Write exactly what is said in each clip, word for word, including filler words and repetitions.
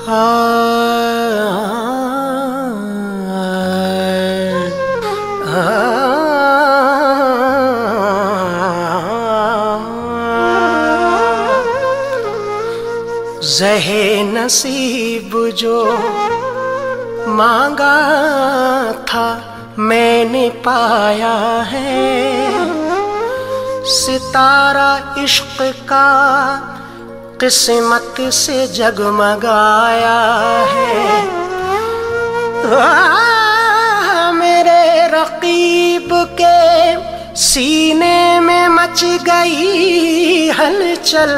ज़हे नसीब जो मांगा था मैंने पाया है, सितारा इश्क का किस्मत से जगमगाया है। आ, मेरे रकीब के सीने में मच गई हलचल,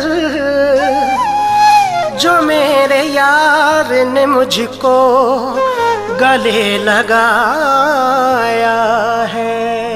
जो मेरे यार ने मुझको गले लगाया है।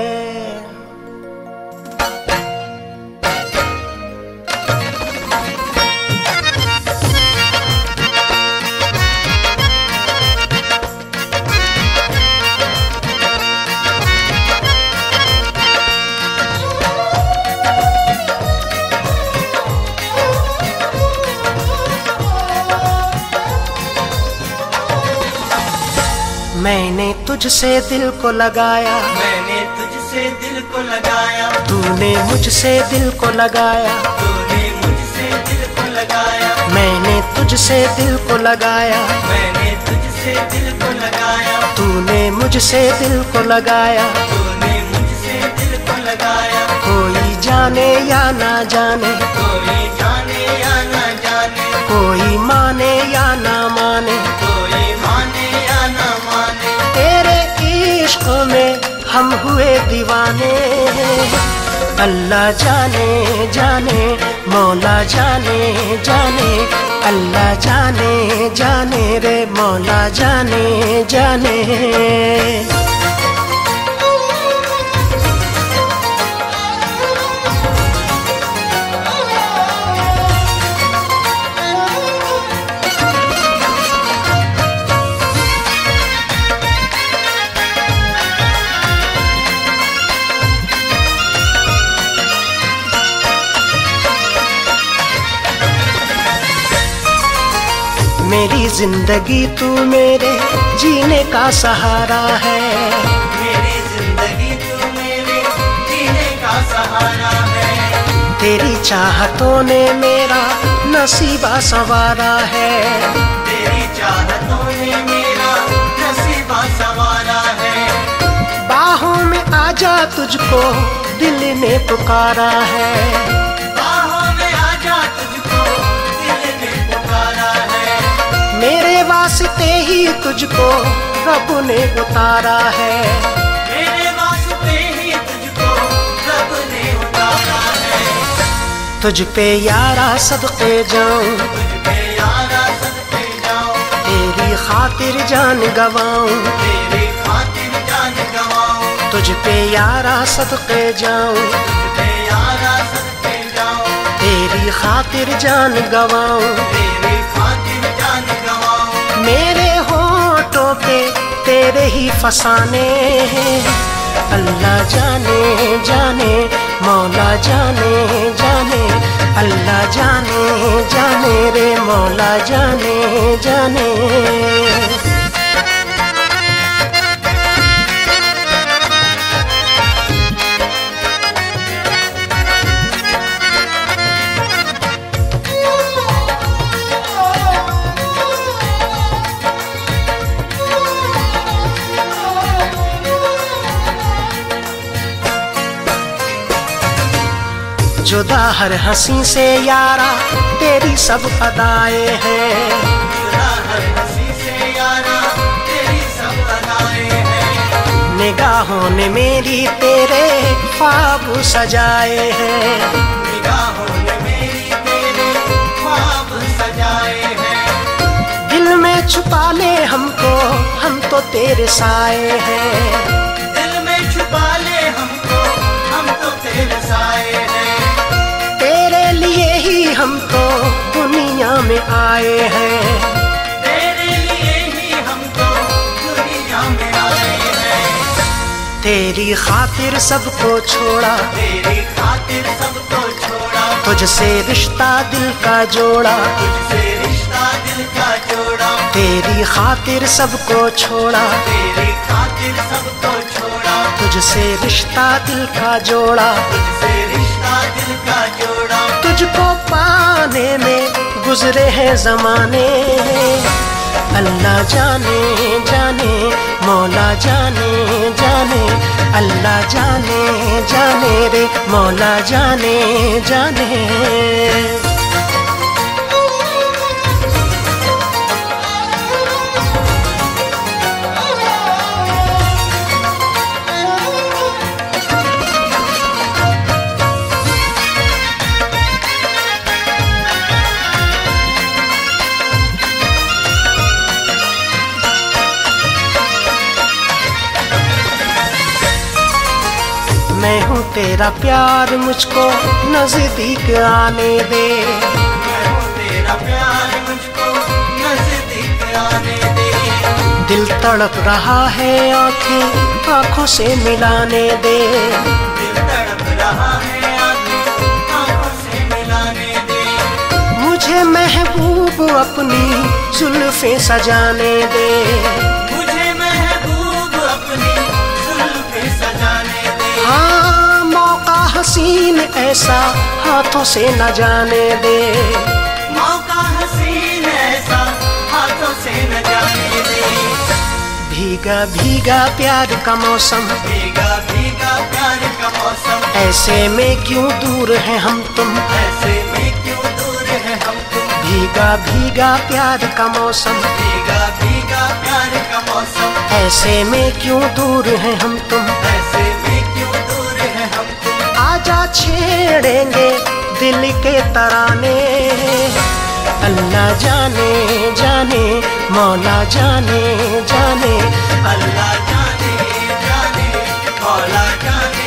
मैंने तुझसे दिल को लगाया, मैंने तुझसे दिल को लगाया, तूने मुझसे दिल को लगाया, तूने मुझसे दिल को लगाया, मैंने तुझसे दिल को लगाया, मैंने तुझसे दिल को लगाया, तूने मुझसे दिल को लगाया, तूने मुझसे दिल को लगाया। कोई जाने या ना जाने, कोई जाने या ना जाने, कोई माने या ना माने, कोई माने या ना माने, तेरे इश्क में हम हुए दीवाने। अल्लाह जाने जाने, मौला जाने जाने, अल्लाह जाने जाने रे मौला जाने जाने। मेरी जिंदगी तू मेरे जीने का सहारा है, मेरी जिंदगी तू मेरे जीने का सहारा है, तेरी चाहतों ने मेरा नसीबा संवारा है, तेरी चाहतों ने मेरा नसीबा संवारा है। बाहों में आजा तुझको दिल ने पुकारा है, बाहों में आजा तुझको दिल ने पुकारा है, मेरे वास्ते ही तुझको रब ने उतारा है, मेरे वास्ते ही तुझको रब ने उतारा है। तुझ पे यारा सदके जाऊं, तुझ पे यारा सदके जाऊं, तेरी खातिर जान गवाऊं, तेरी खातिर जान गवाऊं, तुझ पे यारा सदके जाऊं, तुझ पे यारा सदके जाऊं, तेरी खातिर जान गवाऊं, तेरी खातिर जान गवाऊं। मेरे होठों पे तेरे ही फसाने हैं। अल्लाह जाने जाने, मौला जाने जाने, अल्लाह जाने जाने रे मौला जाने जाने। जुदा हर हंसी से यारा तेरी सब अदाएं हैं, जुदा हर हंसी से यारा तेरी सब अदाएं हैं, निगाहों ने मेरी तेरे ख्वाब सजाए हैं, निगाहों ने मेरी तेरे ख्वाब सजाए हैं, दिल में छुपा ले हमको हम तो तेरे साए हैं, दिल में छुपा ले हमको हम तो तेरे साए हैं, तेरे लिए ही हम तो दुनिया में आए हैं, तेरे लिए ही हम तो दुनिया में आए हैं, तेरी खातिर सबको छोड़ा, तेरी खातिर सबको छोड़ा, तुझसे रिश्ता दिल का जोड़ा, तुझसे रिश्ता दिल का जोड़ा, तेरी खातिर सबको छोड़ा, तेरी खातिर सबको छोड़ा, तुझसे रिश्ता दिल का जोड़ा, तुझसे रिश्ता दिल का जोड़ा। तुझको पाने में गुजरे हैं जमाने, अल्लाह जाने जाने मौला जाने जाने, अल्लाह जाने जाने रे मौला जाने जाने। मैं हूँ तेरा प्यार मुझको नजदीक आने दे, मैं हूँ तेरा प्यार मुझको नजदीक आने दे। दिल तड़प रहा है आंखें आंखों से मिलाने दे, दिल तड़प रहा है आंखें आंखों से मिलाने दे। मुझे महबूब अपनी जुल्फें सजाने दे, मुझे महबूब अपनी जुल्फें सजाने दे। हाँ मौका हसीन ऐसा हाथों से न जाने दे, मौका हसीन ऐसा हाथों से न जाने दे। भीगा भीगा प्यार का मौसम, भीगा भीगा प्यार का मौसम, ऐसे में क्यों दूर है हम तुम, ऐसे में क्यों दूर है हम तुम। भीगा भीगा प्यार का मौसम, भीगा भीगा प्यार का मौसम, ऐसे में क्यों दूर है हम तुम, ऐसे में क्यों दूर है हम तुम। आजा छेड़ेंगे दिल के तराने, अल्लाह जाने जाने मौला जाने जाने, अल्लाह जाने जाने मौला जाने